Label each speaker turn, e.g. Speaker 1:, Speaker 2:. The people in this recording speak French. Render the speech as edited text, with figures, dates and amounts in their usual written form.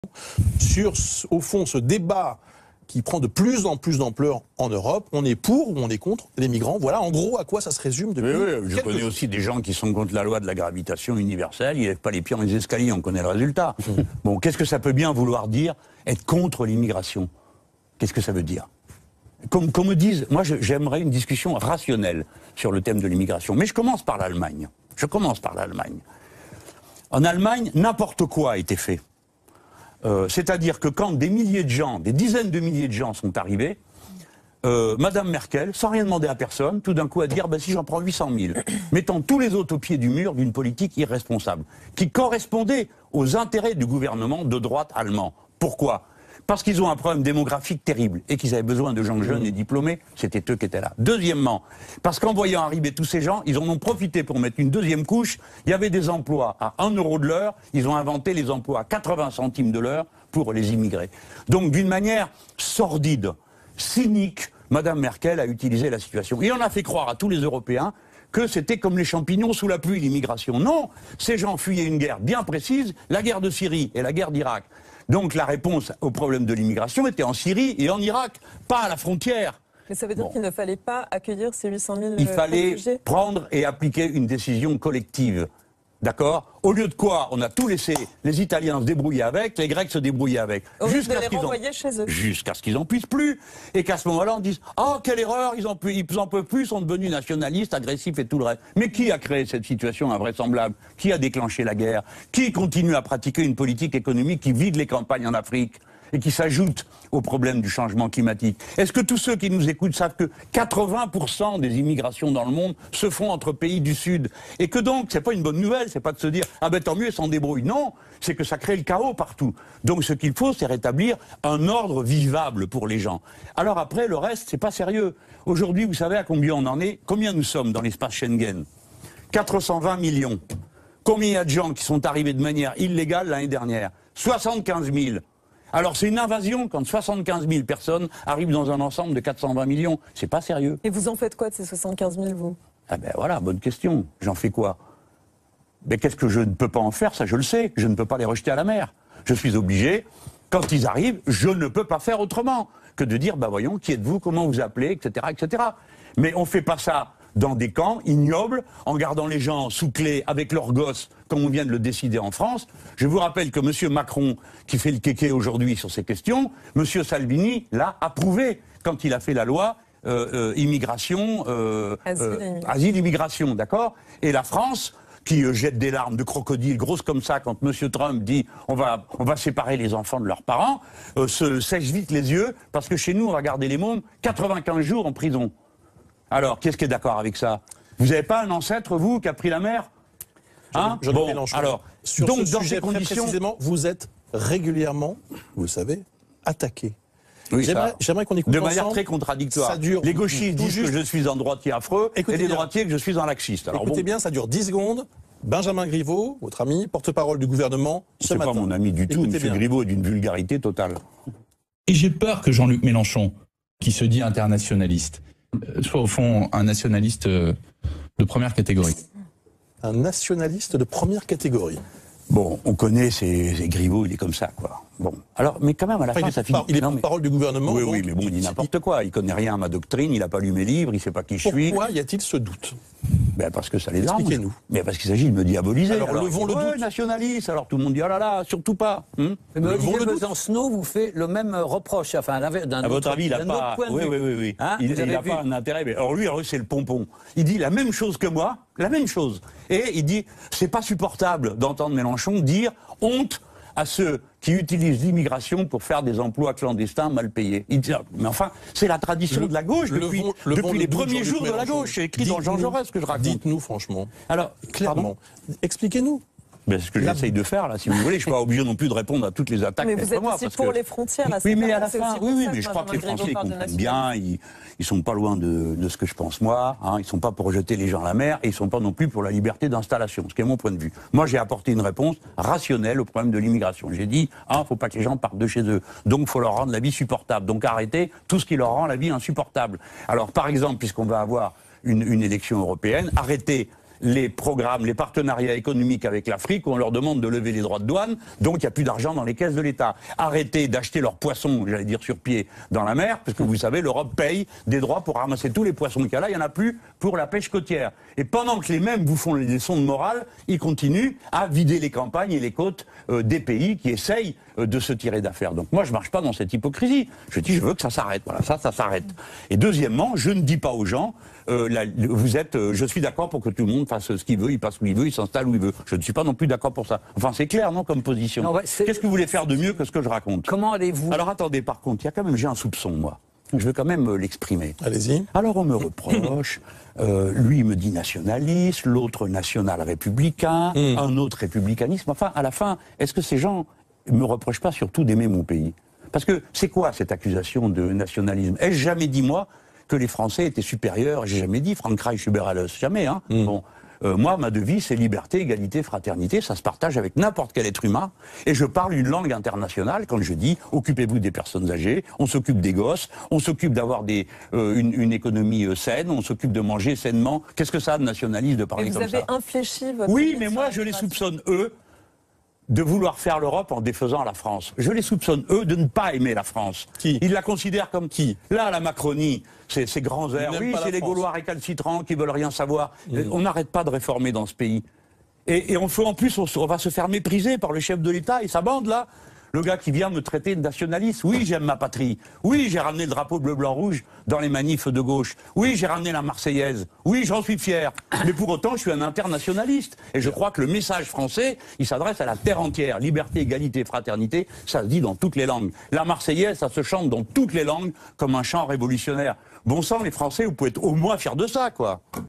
Speaker 1: sur, au fond, ce débat qui prend de plus en plus d'ampleur en Europe. On est pour ou on est contre les migrants. Voilà en gros à quoi ça se résume depuis
Speaker 2: je connais aussi des gens qui sont contre la loi de la gravitation universelle. Ils ne lèvent pas les pieds dans les escaliers, on connaît le résultat. Bon, qu'est-ce que ça peut bien vouloir dire être contre l'immigration? Qu'est-ce que ça veut dire? Qu'on me dise, moi j'aimerais une discussion rationnelle sur le thème de l'immigration. Mais je commence par l'Allemagne. En Allemagne, n'importe quoi a été fait. C'est-à-dire que quand des milliers de gens, des dizaines de milliers de gens sont arrivés, Madame Merkel, sans rien demander à personne, tout d'un coup a dit « si j'en prends 800 000 », mettant tous les autres au pied du mur d'une politique irresponsable, qui correspondait aux intérêts du gouvernement de droite allemand. Pourquoi ? Parce qu'ils ont un problème démographique terrible et qu'ils avaient besoin de gens jeunes et diplômés, c'était eux qui étaient là. Deuxièmement, parce qu'en voyant arriver tous ces gens, ils en ont profité pour mettre une deuxième couche. Il y avait des emplois à 1 euro de l'heure, ils ont inventé les emplois à 80 centimes de l'heure pour les immigrés. Donc d'une manière sordide, cynique, Madame Merkel a utilisé la situation. Et on a fait croire à tous les Européens que c'était comme les champignons sous la pluie, l'immigration. Non, ces gens fuyaient une guerre bien précise, la guerre de Syrie et la guerre d'Irak. Donc la réponse au problème de l'immigration était en Syrie et en Irak, pas à la frontière.
Speaker 3: Mais ça veut dire qu'il ne fallait pas accueillir ces 800 000
Speaker 2: Il fallait prendre et appliquer une décision collective. D'accord? Au lieu de quoi, on a tout laissé les Italiens se débrouiller avec, les Grecs se débrouiller avec.
Speaker 3: Jusqu'à
Speaker 2: ce qu'ils en puissent plus. Et qu'à ce moment-là, on dise « Ah, quelle erreur, ils en peuvent plus, ils sont devenus nationalistes, agressifs et tout le reste. » Mais qui a créé cette situation invraisemblable? Qui a déclenché la guerre? Qui continue à pratiquer une politique économique qui vide les campagnes en Afrique et qui s'ajoute au problème du changement climatique? Est-ce que tous ceux qui nous écoutent savent que 80% des immigrations dans le monde se font entre pays du Sud? Et que donc, c'est pas une bonne nouvelle, c'est pas de se dire « Ah ben tant mieux, ils s'en débrouillent ». Non, c'est que ça crée le chaos partout. Donc ce qu'il faut, c'est rétablir un ordre vivable pour les gens. Alors après, le reste, c'est pas sérieux. Aujourd'hui, vous savez à combien on en est? Combien nous sommes dans l'espace Schengen? 420 millions. Combien il y a de gens qui sont arrivés de manière illégale l'année dernière? 75 000. Alors c'est une invasion quand 75 000 personnes arrivent dans un ensemble de 420 millions. C'est pas sérieux.
Speaker 3: Et vous en faites quoi de ces 75 000, vous?
Speaker 2: Ah ben voilà, bonne question. J'en fais quoi? Mais qu'est-ce que je ne peux pas en faire? Ça, je le sais. Je ne peux pas les rejeter à la mer. Je suis obligé, quand ils arrivent, je ne peux pas faire autrement que de dire, voyons, qui êtes-vous, comment vous appelez, etc., etc. Mais on fait pas ça dans des camps ignobles, en gardant les gens sous clé avec leurs gosses, comme on vient de le décider en France. Je vous rappelle que M. Macron, qui fait le kéké aujourd'hui sur ces questions, M. Salvini l'a approuvé quand il a fait la loi immigration, asile-immigration, d'accord? Et la France, qui jette des larmes de crocodile grosses comme ça quand M. Trump dit on va séparer les enfants de leurs parents, se sèche vite les yeux, parce que chez nous, on va garder les mômes 95 jours en prison. Alors, qu'est-ce qui est d'accord avec ça? Vous n'avez pas un ancêtre, vous, qui a pris la mer? Hein?
Speaker 1: Bon, alors, sur
Speaker 2: donc,
Speaker 1: ce
Speaker 2: dans
Speaker 1: sujet
Speaker 2: ces conditions,
Speaker 1: précisément, vous êtes régulièrement, vous le savez, attaqué.
Speaker 2: Oui,
Speaker 1: j'aimerais qu'on écoute
Speaker 2: de manière très contradictoire.
Speaker 1: Ça dure,
Speaker 2: les gauchistes disent que je suis un droitier affreux, et les droitiers que je suis un laxiste.
Speaker 1: Alors écoutez bien, ça dure 10 secondes. Benjamin Griveaux, votre ami, porte-parole du gouvernement, ce matin.
Speaker 2: C'est pas mon ami du tout, M. Griveaux est d'une vulgarité totale.
Speaker 4: Et j'ai peur que Jean-Luc Mélenchon, qui se dit internationaliste, soit au fond un nationaliste de première catégorie.
Speaker 1: Un nationaliste de première catégorie.
Speaker 2: Bon, on connaît ces Griveaux, il est comme ça, quoi. Bon, alors, mais quand même, à la fin, ça finit.
Speaker 1: Il est porte-parole du gouvernement.
Speaker 2: Oui, oui, mais bon, il dit n'importe quoi. Il connaît rien à ma doctrine, il n'a pas lu mes livres, il ne sait pas qui je suis.
Speaker 1: Pourquoi y a-t-il ce doute?
Speaker 2: Parce que ça les arrange.
Speaker 1: Expliquez-nous.
Speaker 2: Mais parce qu'il s'agit de me diaboliser.
Speaker 1: Alors levons le doute.
Speaker 2: Nationaliste, alors tout le monde dit, oh là là, surtout pas.
Speaker 5: Mais Olivier Besancenot vous fait le même reproche. Enfin,
Speaker 2: à votre avis, il n'a pas... Oui. Hein, il n'a pas un intérêt. Mais alors lui, c'est le pompon. Il dit la même chose que moi, la même chose. Et il dit, c'est pas supportable d'entendre Mélenchon dire honte à ceux qui utilisent l'immigration pour faire des emplois clandestins mal payés. Il dit, mais enfin, c'est la tradition de la gauche depuis les premiers jours de la gauche. C'est écrit dans Jean Jaurès ce que je raconte.
Speaker 1: Dites-nous franchement.
Speaker 2: Alors,
Speaker 1: clairement. Expliquez-nous.
Speaker 2: C'est ce que j'essaye de faire, là, si vous voulez. Je ne suis pas obligé non plus de répondre à toutes les attaques.
Speaker 3: Mais vous êtes aussi pour les frontières.
Speaker 2: Oui, mais à la fin, oui, mais je crois que les Français comprennent bien. Ils ne sont pas loin de ce que je pense moi. Hein, ils ne sont pas pour rejeter les gens à la mer et ils ne sont pas non plus pour la liberté d'installation, ce qui est mon point de vue. Moi, j'ai apporté une réponse rationnelle au problème de l'immigration. J'ai dit, il ne faut pas que les gens partent de chez eux. Donc, il faut leur rendre la vie supportable. Donc, arrêtez tout ce qui leur rend la vie insupportable. Alors, par exemple, puisqu'on va avoir une élection européenne, arrêtez les programmes, les partenariats économiques avec l'Afrique où on leur demande de lever les droits de douane, donc il n'y a plus d'argent dans les caisses de l'État. Arrêtez d'acheter leurs poissons, j'allais dire sur pied, dans la mer, parce que vous savez, l'Europe paye des droits pour ramasser tous les poissons qu'il y a là, il n'y en a plus pour la pêche côtière. Et pendant que les mêmes vous font les leçons de morale, ils continuent à vider les campagnes et les côtes des pays qui essayent de se tirer d'affaire. Donc moi, je ne marche pas dans cette hypocrisie. Je dis, je veux que ça s'arrête. Voilà, ça s'arrête. Et deuxièmement, je ne dis pas aux gens, je suis d'accord pour que tout le monde fasse ce qu'il veut, il passe où il veut, il s'installe où il veut. Je ne suis pas non plus d'accord pour ça. Enfin, c'est clair, non, comme position. Qu'est-ce que vous voulez faire de mieux que ce que je raconte?
Speaker 5: Comment allez-vous?
Speaker 2: Alors attendez, par contre, j'ai un soupçon, moi. Je veux quand même l'exprimer.
Speaker 1: Allez-y.
Speaker 2: Alors on me reproche, lui il me dit nationaliste, l'autre national-républicain, un autre républicanisme. Enfin, à la fin, est-ce que ces gens ne me reprochent pas surtout d'aimer mon pays? Parce que c'est quoi cette accusation de nationalisme? Ai-je jamais dit, moi, que les Français étaient supérieurs? J'ai jamais dit Frankreich über alles, jamais. Hein. Bon. Moi, ma devise, c'est liberté, égalité, fraternité. Ça se partage avec n'importe quel être humain. Et je parle une langue internationale quand je dis occupez-vous des personnes âgées, on s'occupe des gosses, on s'occupe d'avoir une économie saine, on s'occupe de manger sainement. Qu'est-ce que ça a de nationaliste de parler comme ça?
Speaker 3: Vous avez infléchi votre...
Speaker 2: Oui, mais moi, je les soupçonne, eux, de vouloir faire l'Europe en défaisant la France. Je les soupçonne, eux, de ne pas aimer la France.
Speaker 1: Qui?
Speaker 2: Ils la considèrent comme qui? Là, la Macronie, ces grands airs, oui, c'est les Gaulois récalcitrants qui veulent rien savoir. On n'arrête pas de réformer dans ce pays. Et en plus, on va se faire mépriser par le chef de l'État et sa bande, là. Le gars qui vient me traiter de nationaliste. Oui, j'aime ma patrie. Oui, j'ai ramené le drapeau bleu-blanc-rouge dans les manifs de gauche. Oui, j'ai ramené la Marseillaise. Oui, j'en suis fier. Mais pour autant, je suis un internationaliste. Et je crois que le message français, il s'adresse à la terre entière. Liberté, égalité, fraternité, ça se dit dans toutes les langues. La Marseillaise, ça se chante dans toutes les langues comme un chant révolutionnaire. Bon sang, les Français, vous pouvez être au moins fiers de ça, quoi.